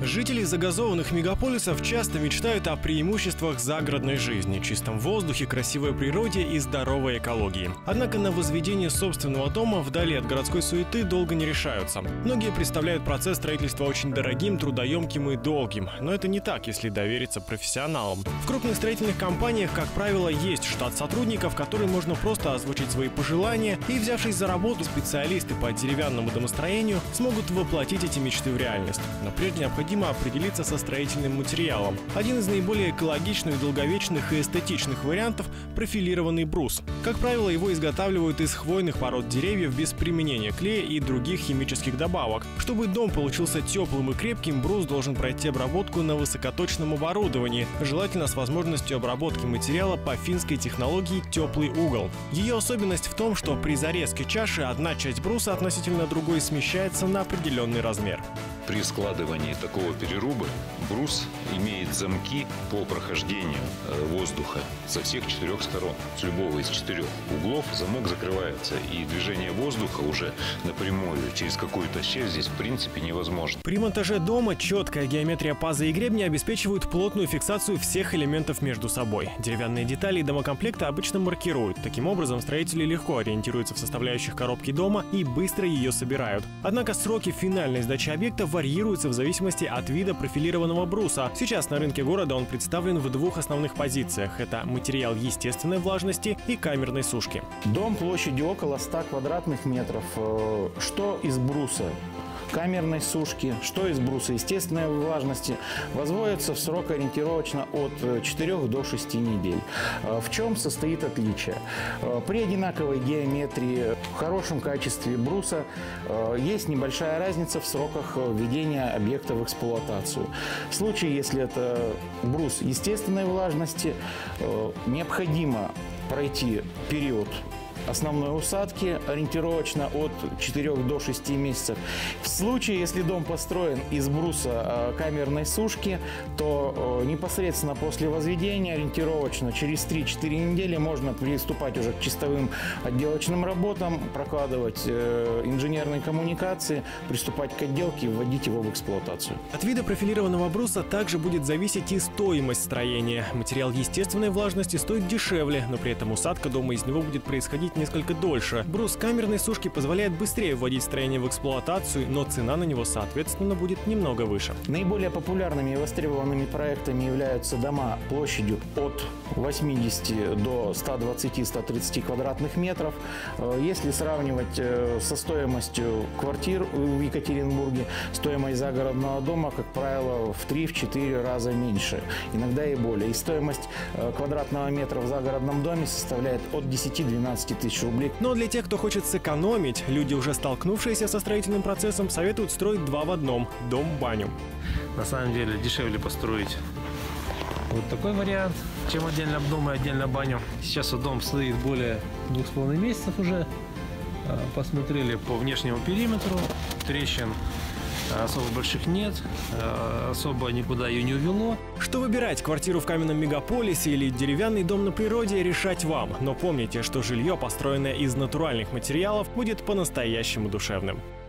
Жители загазованных мегаполисов часто мечтают о преимуществах загородной жизни, чистом воздухе, красивой природе и здоровой экологии. Однако на возведение собственного дома вдали от городской суеты долго не решаются. Многие представляют процесс строительства очень дорогим, трудоемким и долгим. Но это не так, если довериться профессионалам. В крупных строительных компаниях, как правило, есть штат сотрудников, которым можно просто озвучить свои пожелания, и, взявшись за работу, специалисты по деревянному домостроению смогут воплотить эти мечты в реальность. Но прежде необходимо определиться со строительным материалом. Один из наиболее экологичных, долговечных и эстетичных вариантов – профилированный брус. Как правило, его изготавливают из хвойных пород деревьев без применения клея и других химических добавок. Чтобы дом получился теплым и крепким, брус должен пройти обработку на высокоточном оборудовании, желательно с возможностью обработки материала по финской технологии «теплый угол». Ее особенность в том, что при зарезке чаши одна часть бруса относительно другой смещается на определенный размер. При складывании такого переруба брус имеет замки по прохождению воздуха со всех 4 сторон. С любого из 4 углов замок закрывается, и движение воздуха уже напрямую через какую-то щель здесь в принципе невозможно. При монтаже дома четкая геометрия паза и гребня обеспечивают плотную фиксацию всех элементов между собой. Деревянные детали и домокомплекта обычно маркируют. Таким образом, строители легко ориентируются в составляющих коробки дома и быстро ее собирают. Однако сроки финальной сдачи объекта варьируются в зависимости от вида профилированного бруса. Сейчас на рынке города он представлен в 2 основных позициях. Это материал естественной влажности и камерной сушки. Дом площадью около 100 квадратных метров. Что из бруса камерной сушки, что из бруса естественной влажности, возводится в срок ориентировочно от 4 до 6 недель. В чем состоит отличие? При одинаковой геометрии, в хорошем качестве бруса есть небольшая разница в сроках введения объекта в эксплуатацию. В случае, если это брус естественной влажности, необходимо пройти период основной усадки ориентировочно от 4 до 6 месяцев. В случае, если дом построен из бруса камерной сушки, то непосредственно после возведения ориентировочно через 3-4 недели можно приступать уже к чистовым отделочным работам, прокладывать инженерные коммуникации, приступать к отделке и вводить его в эксплуатацию. От вида профилированного бруса также будет зависеть и стоимость строения. Материал естественной влажности стоит дешевле, но при этом усадка дома из него будет происходить несколько дольше. Брус камерной сушки позволяет быстрее вводить строение в эксплуатацию, но цена на него, соответственно, будет немного выше. Наиболее популярными и востребованными проектами являются дома площадью от 80 до 120-130 квадратных метров. Если сравнивать со стоимостью квартир в Екатеринбурге, стоимость загородного дома, как правило, в 3-4 раза меньше, иногда и более. И стоимость квадратного метра в загородном доме составляет от 10-12 тысяч рублей. Но для тех, кто хочет сэкономить, люди, уже столкнувшиеся со строительным процессом, советуют строить 2 в 1 – дом-баню. На самом деле дешевле построить вот такой вариант, чем отдельно дом и отдельно баню. Сейчас вот дом стоит более 2,5 месяцев уже. Посмотрели по внешнему периметру, трещин особо больших нет, особо никуда ее не увело. Что выбирать, квартиру в каменном мегаполисе или деревянный дом на природе, решать вам. Но помните, что жилье, построенное из натуральных материалов, будет по-настоящему душевным.